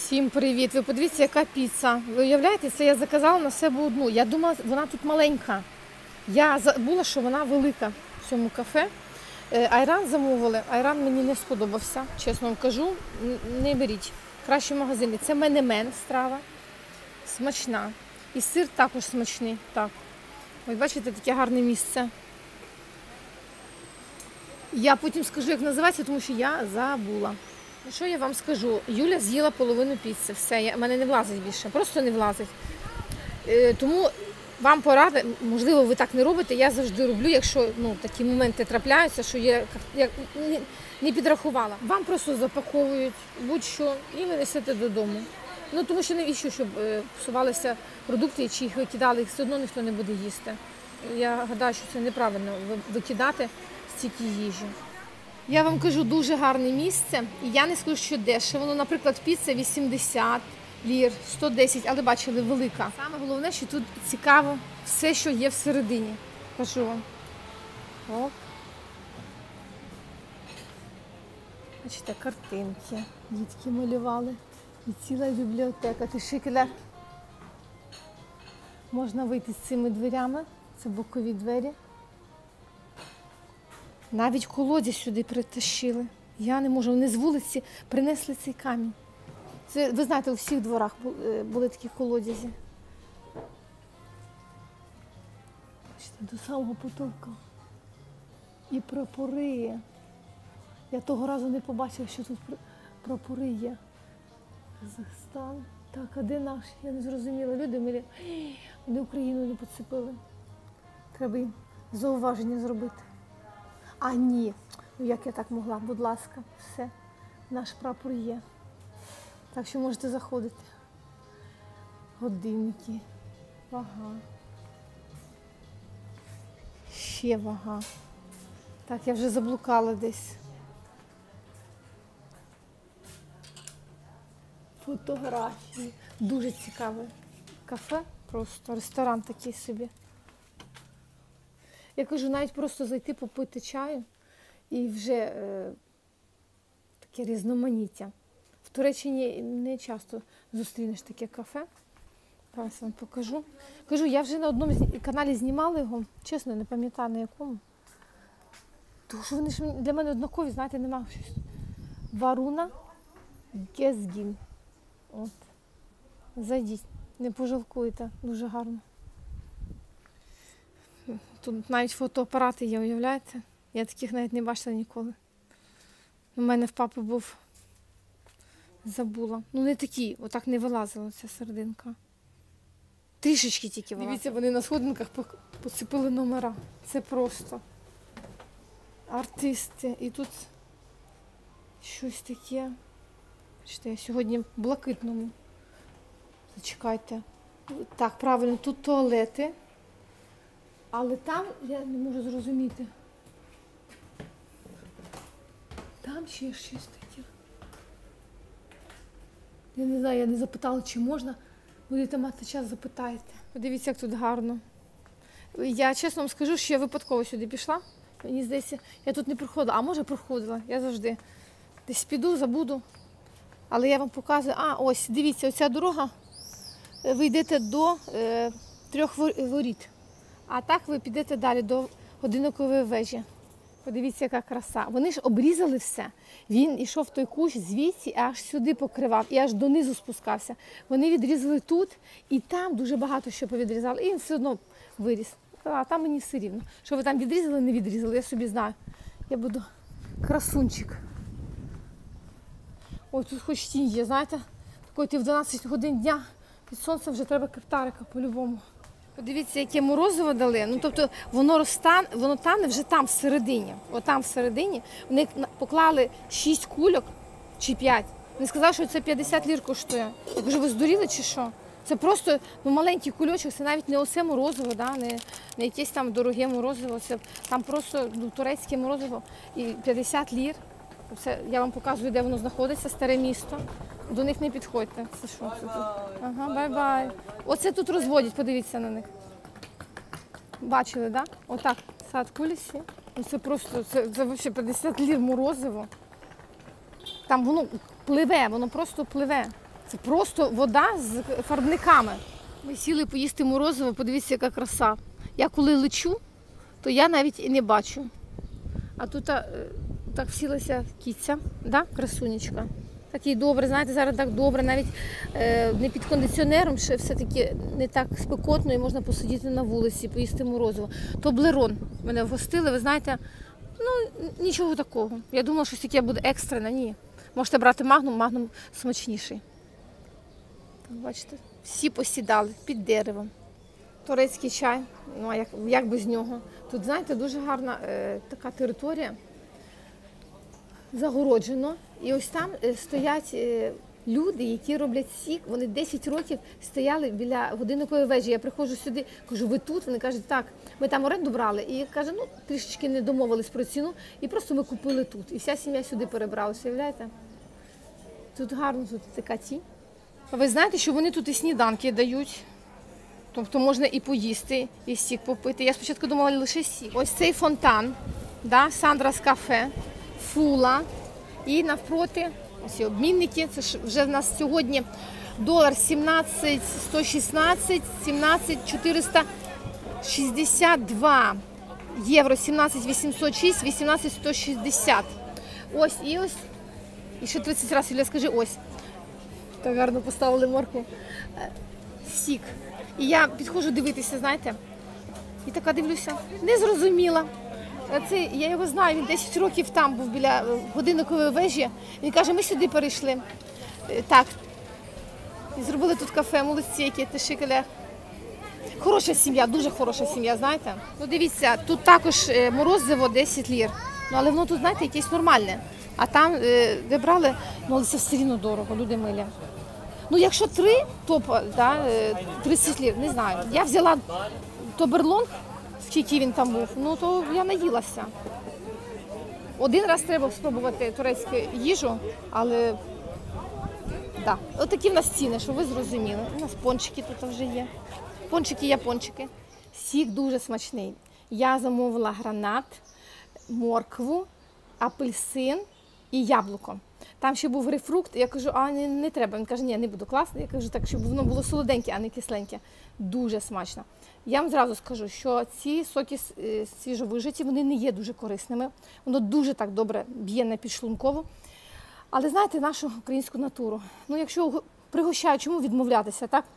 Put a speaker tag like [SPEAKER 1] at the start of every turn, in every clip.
[SPEAKER 1] Всім привіт! Ви подивіться, яка піца. Ви уявляєте, це я заказала на себе одну. Я думала, вона тут маленька. Я забула, що вона велика в цьому кафе. Айран замовили. Айран мені не сподобався, чесно вам кажу. Не беріть. Краще в магазині. Це менемен страва. Смачна. І сир також смачний. Так. Ось бачите, таке гарне місце. Я потім скажу, як називається, тому що я забула. Ну, що я вам скажу? Юля з'їла половину піци. Все, в мене не влазить більше. Просто не влазить. Тому вам порада, можливо, ви так не робите, я завжди роблю, якщо такі моменти трапляються, що я не підрахувала. Вам просто запаковують будь-що і ви несете додому. Тому що навіщо, щоб псувалися продукти, чи їх викидали, їх все одно ніхто не буде їсти. Я гадаю, що це неправильно викидати стільки їжі. Я вам кажу, дуже гарне місце, і я не скажу, що дешево. Наприклад, піца 80 лір, 110, але бачили, велика. Саме головне, що тут цікаво все, що є всередині. Кажу вам. Оп. Бачите, картинки. Дітки малювали. І ціла бібліотека. Ти шикелер. Можна вийти з цими дверями. Це бокові двері. Навіть колодязь сюди притащили. Я не можу. Вони з вулиці принесли цей камінь. Це, ви знаєте, у всіх дворах були такі колодязі. Бачите, до самого потолка. І прапори. Я того разу не побачила, що тут прапори є. Казахстан. Так, а де наш? Я не зрозуміла. Люди милі. Вони Україну не поцепили. Треба їм зауваження зробити. А ні, як я так могла, будь ласка, все, наш прапор є. Так що можете заходити. Годинники, вага. Ще вага. Так, я вже заблукала десь. Фотографії. Дуже цікаве кафе, просто ресторан такий собі. Я кажу, навіть просто зайти попити чаю і вже таке різноманіття. В Туреччині не часто зустрінеш таке кафе. Зараз вам покажу. Кажу, я вже на одному каналі знімала його, чесно, не пам'ятаю на якому. Тому що вони ж для мене однакові, знаєте, немає щось. Варуна Гезгін. От. Зайдіть, не пожалкуєте, дуже гарно. Тут навіть фотоапарати є, уявляєте? Я таких навіть не бачила ніколи. У мене в папи був, забула. Не такі, отак не вилазила ця серединка. Трішечки тільки вилазила. Дивіться, вони на сходинках поцепили номера. Це просто артисти. І тут щось таке. Бачите, я сьогодні в блакитному. Зачекайте. Так, правильно, тут туалети. Але там, я не можу зрозуміти, там ще щось таке. Я не знаю, я не запитала, чи можна. Будете мати час, запитаєте. Подивіться, як тут гарно. Я чесно вам скажу, що я випадково сюди пішла. Мені здається, я тут не проходила, а може проходила, я завжди десь піду, забуду. Але я вам показую, ось, дивіться, оця дорога, ви йдете до 3 воріт. А так ви підете далі до годинникової вежі. Подивіться, яка краса. Вони ж обрізали все. Він йшов той кущ звідси, аж сюди покривав, і аж донизу спускався. Вони відрізали тут, і там дуже багато що повідрізали. І він все одно виріс. А там мені все рівно. Що ви там відрізали, не відрізали, я собі знаю. Я буду красунчик. Ой, тут хоч тінь є, знаєте. Такої ти в 12 годин дня під сонцем вже треба каптарика по-любому. Подивіться, яке морозиво дали. Тобто воно тане вже там всередині. Отам всередині. Вони поклали 6 кульок чи 5. Вони сказали, що це 50 лір коштує. Я кажу, ви здуріли чи що? Це просто маленький кульочок, це навіть не оце морозиво, не якесь там дороге морозиво. Це там просто турецьке морозиво і 50 лір. Це, я вам показую, де воно знаходиться, старе місто. До них не підходьте. Це що це тут? Ага, бай-бай. Оце тут розводять, подивіться на них. Бачили, так? Отак, сад кулісі. Це просто, це взагалі 50 лір морозиво. Там воно пливе, воно просто пливе. Це просто вода з фарбниками. Ми сіли поїсти морозиво, подивіться, яка краса. Я коли лечу, то я навіть і не бачу. А тут так сілася кіця, да? Красунечка. Так їй добре, знаєте, зараз так добре, навіть не під кондиціонером, ще все-таки не так спекотно і можна посидіти на вулиці, поїсти морозиво. Тоблерон мене вгостили, ви знаєте, ну нічого такого. Я думала, що таке буде екстрене, ні. Можете брати магнум, магнум смачніший. Так, бачите, всі посідали під деревом. Турецький чай, ну а як без нього. Тут, знаєте, дуже гарна така територія, загороджено. І ось там стоять люди, які роблять сік. Вони 10 років стояли біля годинникової вежі. Я приходжу сюди, кажу, ви тут? Вони кажуть, так, ми там оренду брали. І каже, ну трішечки не домовились про ціну, і просто ми купили тут. І вся сім'я сюди перебралася, уявляєте? Тут гарно, тут така тінь. А ви знаєте, що вони тут і сніданки дають? Тобто можна і поїсти, і сік попити. Я спочатку думала лише сік. Ось цей фонтан, да, Сандрас кафе, Фула. І навпроти, ось обмінники, це ж вже в нас сьогодні долар 17,116, 17,462, євро 17,806, 18,160. Ось, і ще 30 разів, Юля, скажи, ось. Так гарно поставили морку. Сік. І я підходжу дивитися, знаєте, і така дивлюся, не зрозуміла. Я його знаю, він 10 років там був біля годинникової вежі. Він каже, ми сюди перейшли. Так, і зробили тут кафе, молодці, які тишикаля. Хороша сім'я, дуже хороша сім'я, знаєте. Ну дивіться, тут також морозиво 10 лір. Ну але воно тут, знаєте, якесь нормальне. А там, де брали, ну але це все рівно дорого, люди милі. Ну якщо 3, то да, 30 лір, не знаю. Я взяла тоберлонг, скільки він там був, ну то я наїлася. Один раз треба спробувати турецьку їжу, але да. Отакі в нас ціни, що ви зрозуміли. У нас пончики тут вже є. Пончики є пончики. Сік дуже смачний. Я замовила гранат, моркву, апельсин і яблуко. Там ще був грейпфрукт, я кажу, а не треба. Він каже, ні, не буду класно. Я кажу, так, щоб воно було солоденьке, а не кисленьке. Дуже смачно. Я вам зразу скажу, що ці соки свіжовижаті, вони не є дуже корисними. Воно дуже так добре б'є на підшлункову. Але знаєте, нашу українську натуру. Ну, якщо пригощаю, чому відмовлятися, так?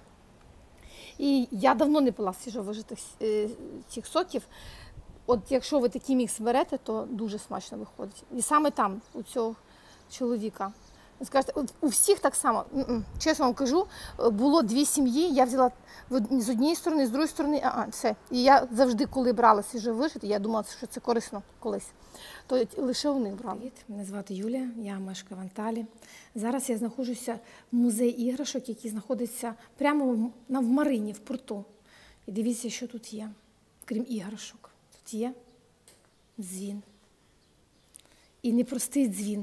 [SPEAKER 1] І я давно не пила свіжовижатих цих соків. От якщо ви такий мікс берете, то дуже смачно виходить. І саме там, у цього чоловіка. Ви скажете, у всіх так само. Чесно вам кажу, було 2 сім'ї, я взяла з однієї сторони, з другої сторони, все. І я завжди, коли брала свіжовижити, я думала, що це корисно колись, то лише у них брала. Привіт, мене звати Юлія, я мешкаю в Анталії. Зараз я знаходжуся в музеї іграшок, який знаходиться прямо в Марині, в порту. І дивіться, що тут є, крім іграшок. Тут є дзвін. І не простий дзвін.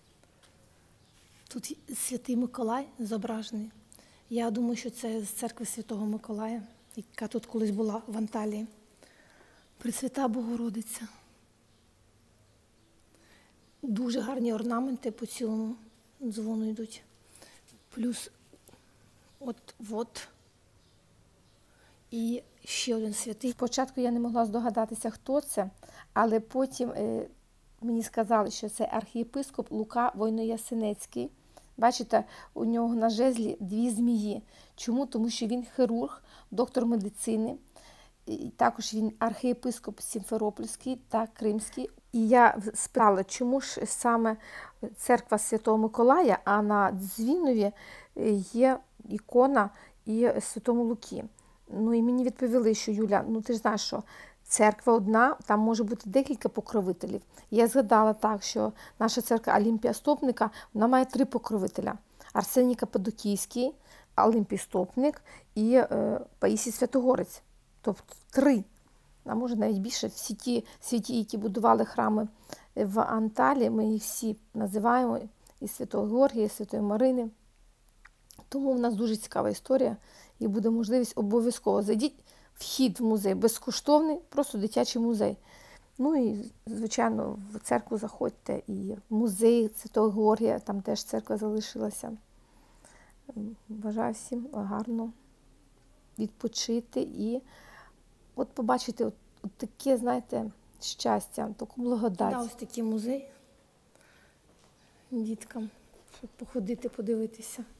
[SPEAKER 1] Тут Святий Миколай зображений. Я думаю, що це з церкви Святого Миколая, яка тут колись була в Анталії. Пресвята Богородиця. Дуже гарні орнаменти по цілому дзвону йдуть. Плюс от. І ще один святий. Спочатку я не могла здогадатися, хто це, але потім мені сказали, що це архієпископ Лука Войноясенецький. Бачите, у нього на жезлі 2 змії. Чому? Тому що він хірург, доктор медицини. І також він архієпископ Сімферопольський та Кримський. І я спитала, чому ж саме церква Святого Миколая, а на дзвінові є ікона і Святому Луки. Ну і мені відповіли, що Юля, ну ти ж знаєш, що церква одна, там може бути декілька покровителів. Я згадала так, що наша церква Олімпія Стопника, вона має 3 покровителя. Арсеній Каппадокійський, Олімпій Стопник і Паїсій Святогорець. Тобто 3, а може навіть більше. Всі ті святі, які будували храми в Анталії, ми їх всі називаємо і Святого Георгія, і Святої Марини. Тому в нас дуже цікава історія і буде можливість обов'язково. Зайдіть, вхід в музей безкоштовний, просто дитячий музей. Ну і, звичайно, в церкву заходьте, і в музей Святого Георгія, там теж церква залишилася. бажаю всім гарно відпочити і от побачити от таке, знаєте, щастя, таку благодать. Да, ось такий музей діткам, щоб походити, подивитися.